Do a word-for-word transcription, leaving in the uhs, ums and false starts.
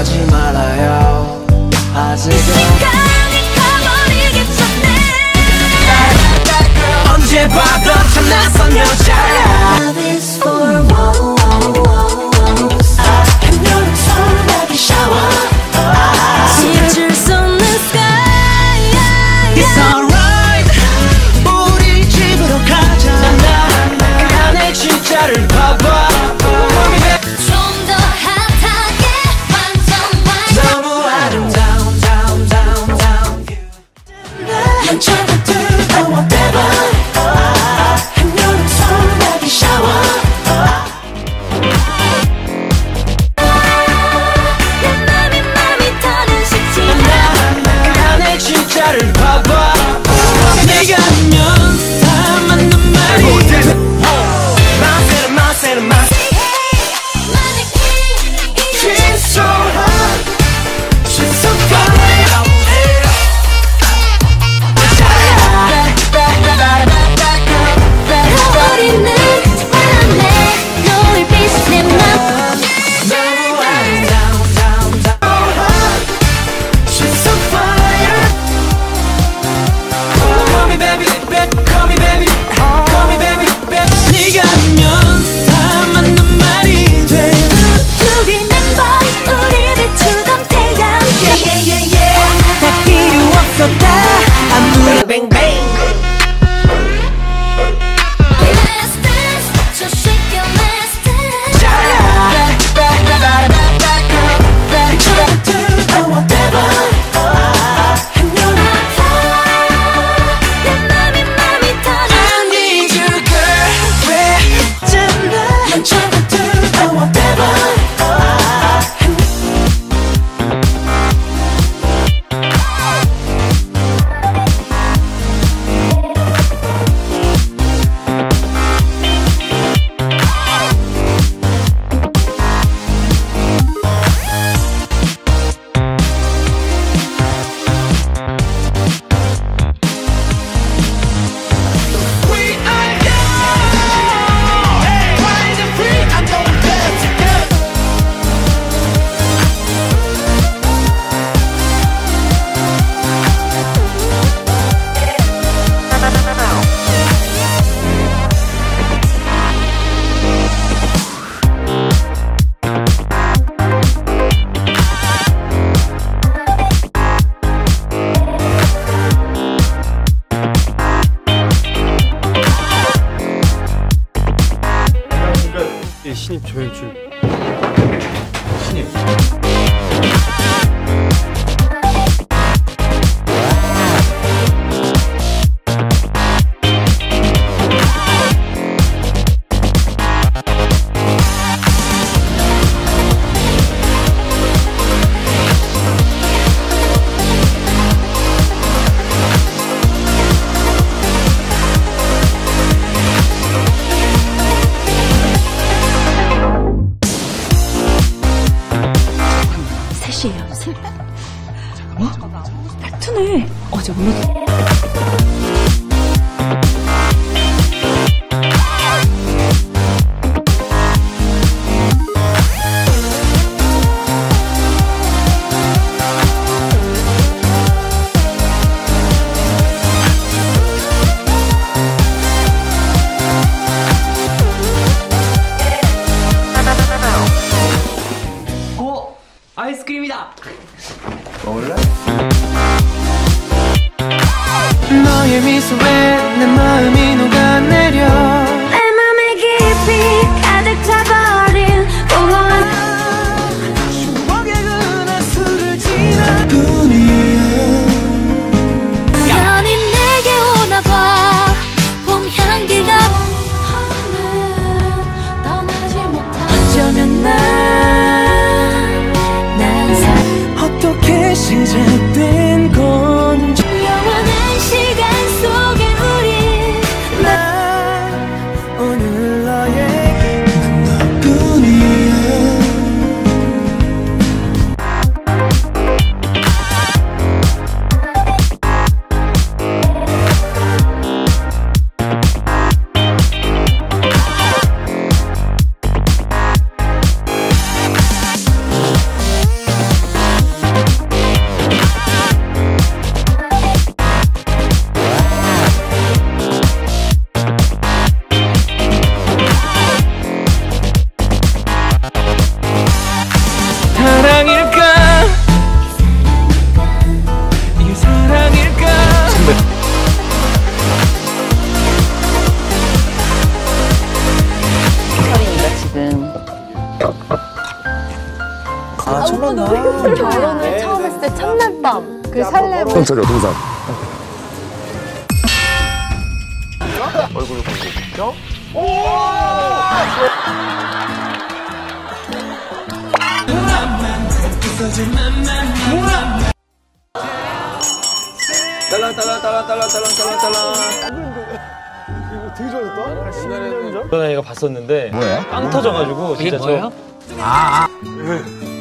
하지 말아요. 아직은 시간이 가버리기 전에 언제 봐도 참 낯선 여자야. Love is for wow wow wow 한여름 소나기 샤워 지칠 수 없는 sky It's alright 우리 집으로 가자. 그 안에 진짜를 봐봐. 좀 더 핫하게 완전 완전 너무 아름다운 down down down 난 차가 뜨거워 whatever 한여름 소나기 샤워 내 맘이 맘이 타는 식지나 그 안에 진짜를 봐봐. 네가 아니면 다 맞는 말이 마세르 마세르 마세르 She's so hot She's so fire 버리는 바람에 노을빛 내 맘 너무 아름다운 down down So hot She's so fire Call me baby baby Call me baby Call me baby baby 네가 아니면 다 맞는 말이 돼. 우리는 번 우리 비추던 태양 Yeah yeah yeah yeah 다 필요 없었다 아무리 Bang bang Let's dance so shake your let's dance 차가 뜨거워 whatever 한여름 내 맘이 맘이 타는 I need you girl 왜 잖아 난 차가 뜨거워 whatever We are young wild and free I know that's good 예, 신입 조연출. 신입. 셋이에요 셋 뭐? 파트네 어제 오늘 어? 아이스크림이다. 먹을래? 너의 미소에 내 마음이 녹아내려 내 맘에 깊이 가득 차버린 공허한 추억의 은하수를 지나 뿐이야. 연이 내게 오나봐 봄 향기가 떠나지 못한 어쩌면 난난 사 어떻게 시작된 건지 영원한 시간 속에 우리 난 아, 첫 만남. 결혼을 처음 했을 때 첫날 밤. 그 설렘. 동설이요, 동설. 얼굴을 보고. 딸랑 딸랑 딸랑 딸랑 딸랑 딸랑 딸랑. 이거 되게 좋아졌다. 십 년 전? 그런 애가 봤었는데 뭐야? 빵 터져가지고 진짜 저 아, 아.